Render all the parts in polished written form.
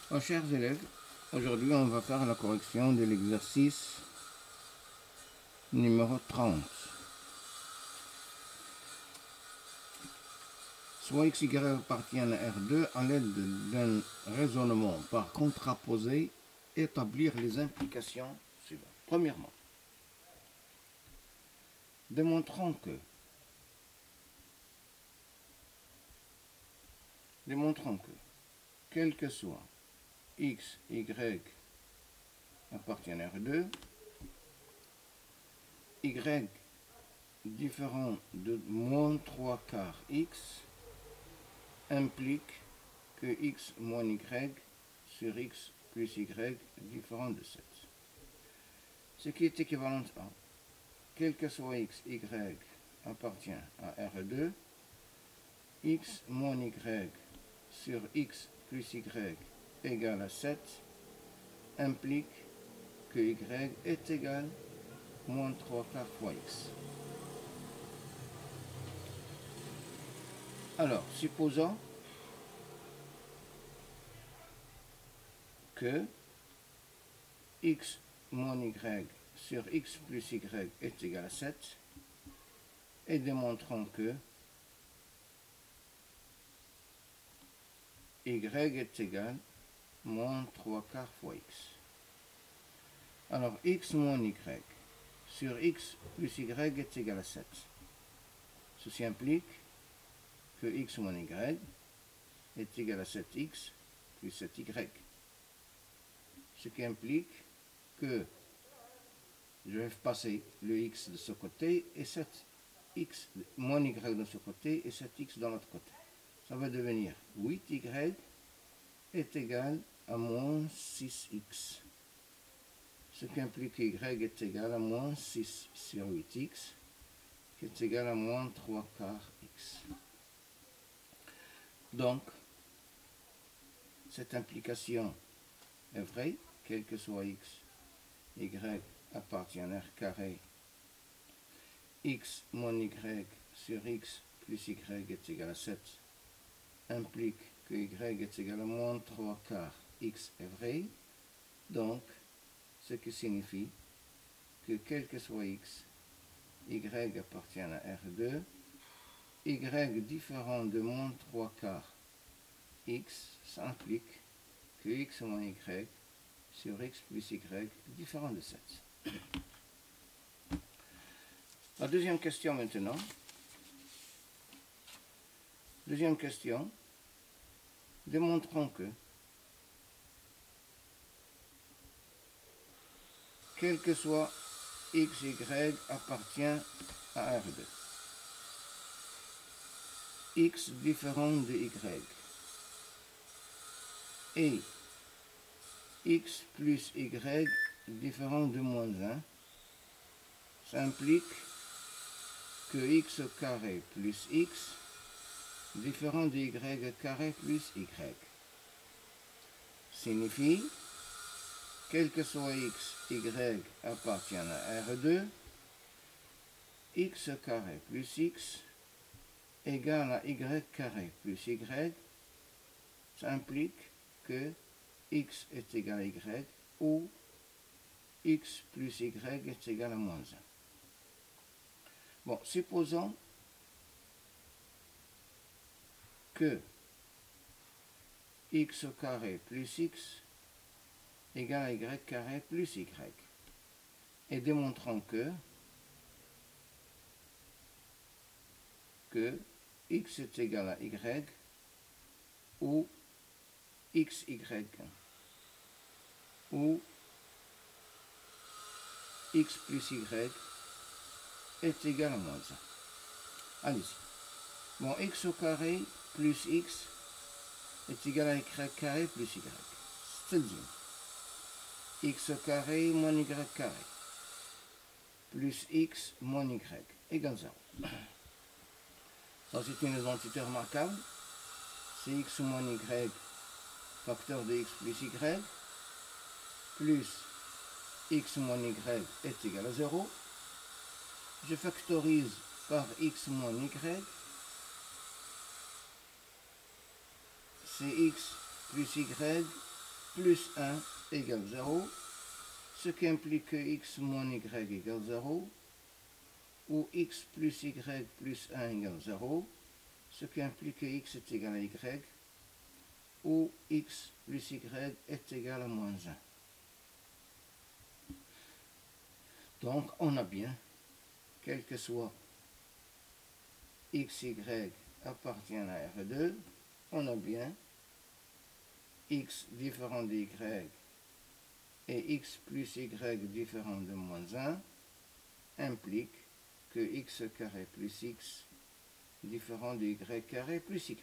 Oh, chers élèves, aujourd'hui on va faire la correction de l'exercice numéro 30. Soit x, y appartiennent à R2 à l'aide d'un raisonnement par contraposé, établir les implications suivantes. Premièrement, démontrons que quel que soit x, y appartiennent à R2, y différent de moins 3 quarts x implique que x moins y sur x plus y différent de 7. Ce qui est équivalent à quel que soit x, y appartient à R2, x moins y sur x plus y égale à 7 implique que y est égal à moins 3 quarts fois x. Alors, supposons que x moins y sur x plus y est égal à 7 et démontrons que y est égal à moins 3 quarts fois x. Alors, x moins y sur x plus y est égal à 7. Ceci implique que x moins y est égal à 7x plus 7y. Ce qui implique que je vais passer le x de ce côté et 7x moins y de ce côté et 7x de l'autre côté. Ça va devenir 8y est égal à moins 6x. Ce qui implique que y est égal à moins 6 sur 8x, qui est égal à moins 3 quarts x. Donc, cette implication est vraie, quel que soit x, y appartient à R carré, x moins y sur x plus y est égal à 7, implique que y est égal à moins 3 quarts x est vrai, donc ce qui signifie que quel que soit x, y appartient à R2, y différent de moins 3 quarts x, ça implique que x moins y sur x plus y différent de 7. La deuxième question maintenant. Deuxième question. Démontrons que quel que soit x, y appartient à R2. X différent de y et x plus y différent de moins 1, ça implique que x au carré plus x différent de y carré plus y signifie quel que soit x, y appartient à R2, x carré plus x égale à y carré plus y, ça implique que x est égal à y ou x plus y est égal à moins 1. Bon, supposons que x au carré plus x égale à y carré plus y. Et démontrons que x est égal à y ou xy ou x plus y est égal à moins 1. Allez-y. Bon, x au carré plus x est égal à y carré plus y. C'est-à-dire x au carré moins y carré plus x moins y égale 0. Ça, c'est une identité remarquable. C'est x moins y facteur de x plus y plus x moins y est égal à 0. Je factorise par x moins y, c'est x plus y plus 1 égale 0, ce qui implique que x moins y égale 0, ou x plus y plus 1 égale 0, ce qui implique que x est égal à y, ou x plus y est égal à moins 1. Donc, on a bien, quel que soit x, y appartient à R2, on a bien x différent de y et x plus y différent de moins 1 implique que x carré plus x différent de y carré plus y.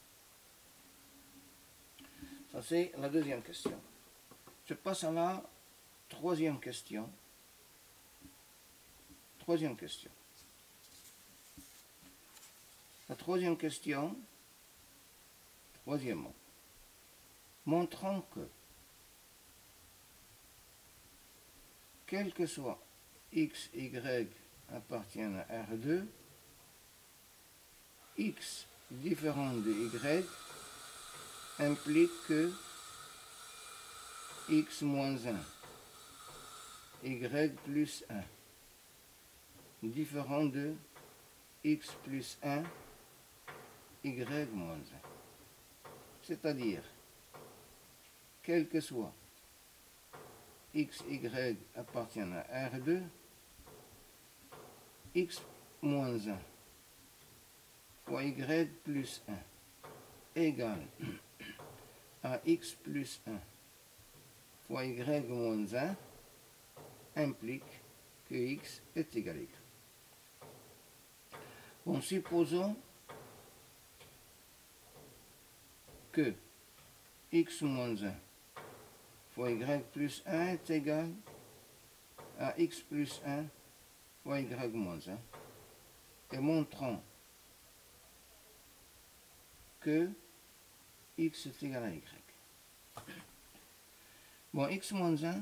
Ça, c'est la deuxième question. Je passe à la troisième question. La troisième question, troisièmement, montrant que, quel que soit x, y appartiennent à R2, x différent de y implique que x moins 1, y plus 1, différent de x plus 1, y moins 1. C'est-à-dire, quel que soit x, y appartiennent à R2, x moins 1 fois y plus 1 égale à x plus 1 fois y moins 1 implique que x est égal à y. Bon, supposons que x moins 1 fois y plus 1 est égal à x plus 1 fois y moins 1 et montrons que x est égal à y. Bon, x moins 1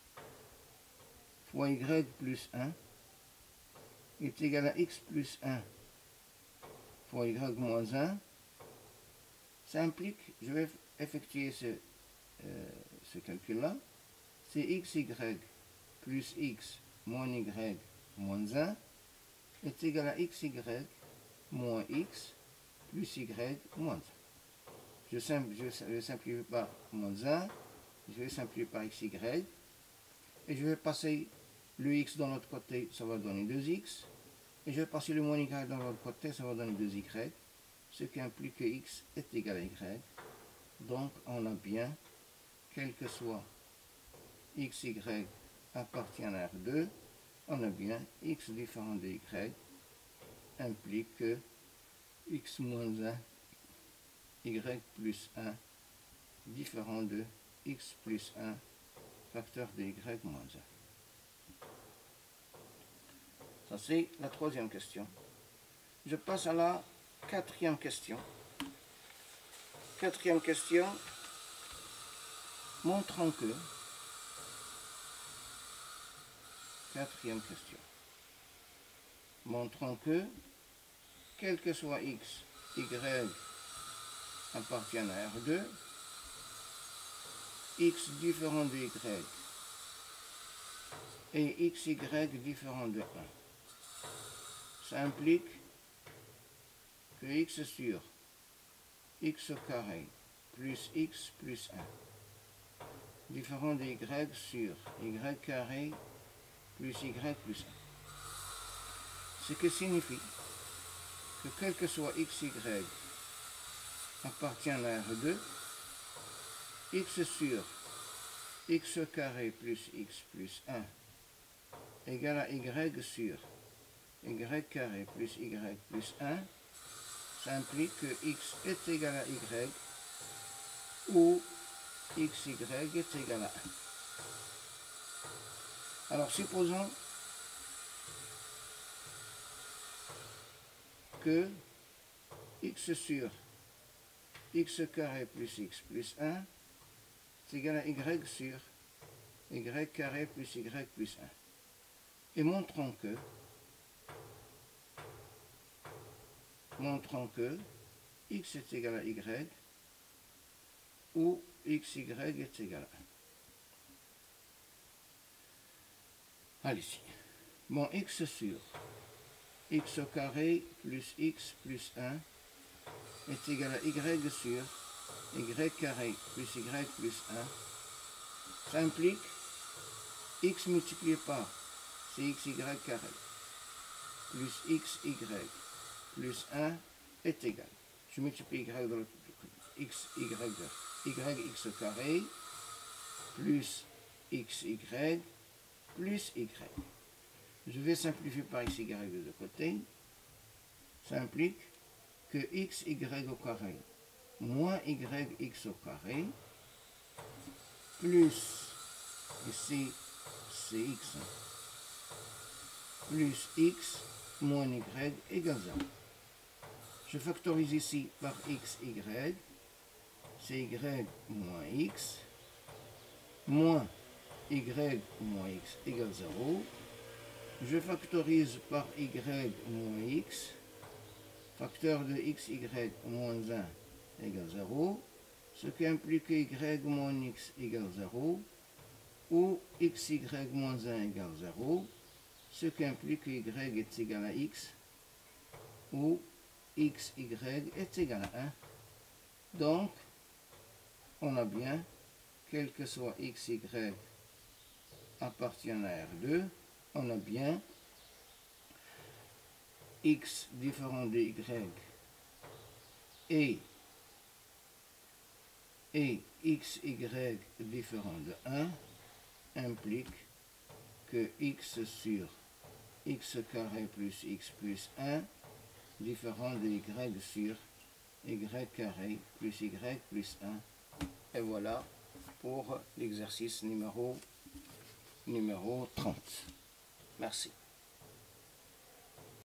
fois y plus 1 est égal à x plus 1 fois y moins 1. Ça implique, je vais effectuer ce calcul-là, c'est xy plus x moins y moins 1 est égal à xy moins x plus y moins 1. Je simplifie par moins 1, je vais simplifier par xy, et je vais passer le x dans l'autre côté, ça va donner 2x, et je vais passer le moins y dans l'autre côté, ça va donner 2y, ce qui implique que x est égal à y. Donc on a bien, quel que soit x, y appartient à R2, on a bien x différent de y implique que x moins 1, y plus 1 différent de x plus 1 facteur de y moins 1. Ça, c'est la troisième question. Je passe à la quatrième question. Quatrième question, montrant que, quel que soit x, y appartiennent à R2, x différent de y et xy différent de 1. Ça implique que x sur x carré plus x plus 1 différent de y sur y carré plus y plus 1. Ce qui signifie que quel que soit x, y appartient à R2, x sur x carré plus x plus 1 égale à y sur y carré plus y plus 1, ça implique que x est égal à y ou xy est égal à 1. Alors supposons que x sur x carré plus x plus 1 est égal à y sur y carré plus y plus 1. Et montrons que x est égal à y où xy est égal à 1. Allez-y. Bon, x sur x au carré plus x plus 1 est égal à y sur y carré plus y plus 1. Ça implique x multiplié par cxy carré plus xy plus 1 est égal. Je multiplie y de l'autre x au carré plus xy plus y. Je vais simplifier par xy de deux côtés. Ça implique que xy au carré moins yx au carré plus, ici c'est x, plus x moins y égale 0. Je factorise ici par xy, c'est y moins x, moins y moins x égale 0. Je factorise par y moins x, facteur de xy moins 1 égale 0, ce qui implique que y moins x égale 0, ou xy moins 1 égale 0, ce qui implique que y est égal à x, ou xy est égal à 1. Donc, on a bien, quel que soit xy appartient à R2, on a bien x différent de y et xy différent de 1 implique que x sur x carré plus x plus 1 différent de y sur y carré plus y plus 1. Et voilà pour l'exercice numéro 30. Merci.